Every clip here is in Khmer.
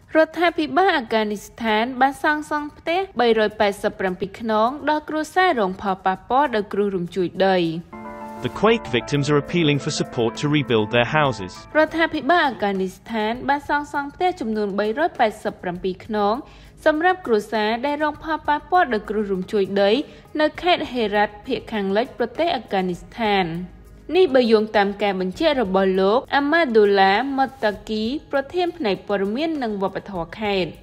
រដ្ឋាភិបាលអាហ្គានីស្ថានបានសាងសង់ផ្ទះ387ខ្នងដល់គ្រួសាររងផលប៉ះពាល់ដោយគ្រោះរញ្ជួយដី The quake victims are appealing for support to rebuild their houses. រដ្ឋាភិបាលអាហ្គានីស្ថានបានសាងសង់ផ្ទះចំនួន387ខ្នងសម្រាប់គ្រួសារដែលរងផលប៉ះពាល់ដោយគ្រោះរញ្ជួយដីនៅខេត្តហេរ៉ាត់ភាគខាងលិចប្រទេសអាហ្គានីស្ថាននេះបើយោងតាមការបញ្ជាក់របស់លោកអាម៉ាដូឡាម៉ាតាគីប្រធានផ្នែកព័ត៌មាននិងវប្បធម៌ខេត្ត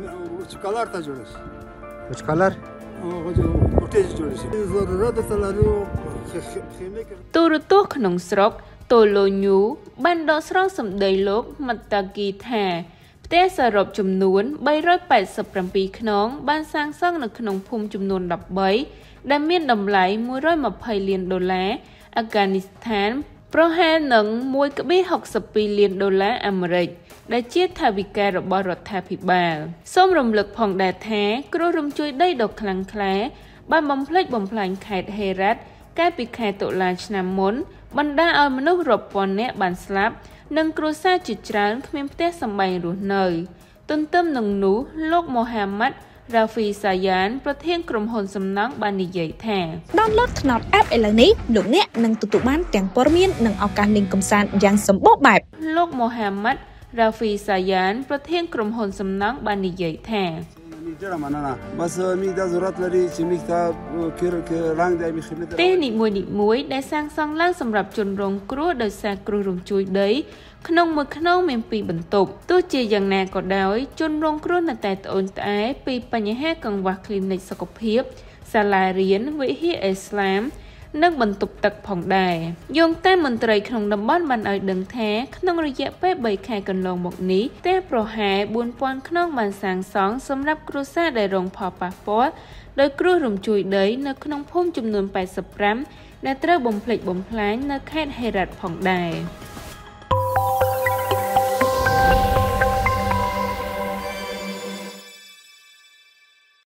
ទូរទស្សន៍ក្នុងស្រុកតូឡូញូបានដកស្រង់សម្ដីលោកម៉ាតាគីថាផ្ទះសរុបចំនួន387ខ្នងបានសាងសង់នៅក្នុងភូមិចំនួន13ដែលមានតម្លៃ$120លានអាហ្គានីស្ថានប្រហែលនឹង$1.62លានអាមេរិកដែលជាថវិការបស់រដ្ឋាភិបាលសូមរំលឹកផងដែរថាគ្រោះរញ្ជួយដីដ៏ខ្លាំងក្លាបានបំផ្លិចបំផ្លាញខេត្តហេរ៉ាត់កាលពីខែតុលាឆ្នាំមុនបណ្ដាលឲ្យមនុស្សរាប់ពាន់នាក់បានស្លាប់និងគ្រួសារជាច្រើនគ្មានផ្ទះសម្បែងរស់នៅទន្ទឹមនឹងនោះលោកម៉ូហាម៉ាត់រ៉ាហ្វីសាយ៉ានប្រធានក្រុមហ៊ុនសំណង់បាននិយាយថា Download ថ្នោត app ឥឡូវនេះលោកអ្នកនឹងទទួលបានទាំងព័ត៌មាននិងឱកាសលេងកម្សាន្តយ៉ាងសម្បូរបែបលោកម៉ូហាម៉ាត់រ៉ាហ្វីសាយ៉ានប្រធានក្រុមហ៊ុនសំណង់បាននិយាយថាទេនីមួយៗដែលសាងសង់ឡើងសម្រាប់ជនរងគ្រោះដោយសារគ្រោះរញ្ជួយដីក្នុងមួយខ្នងមាន2បន្ទប់ទោះជាយ៉ាងណាក៏ដោយជនរងគ្រោះនៅតែត្អូញត្អែពីបញ្ហាកង្វះគ្លីនិកសុខភាពសាលារៀនវិហារអ៊ីស្លាមនិងបន្ទប់ទឹកផងដែរយោងតាមមន្ត្រីក្នុងតំបន់បានឲ្យដឹងថាក្នុងរយៈពេល3ខែកន្លងមកនេះផ្ទះប្រហែល4000ខ្នងបានសាងសង់សម្រាប់គ្រួសារដែលរងផលប៉ះពាល់ដោយគ្រោះរញ្ជួយដីនៅក្នុងភូមិចំនួន85ដែលត្រូវបំផ្លិចបំផ្លាញនៅខេត្តហេរ៉ាត់ផងដែរ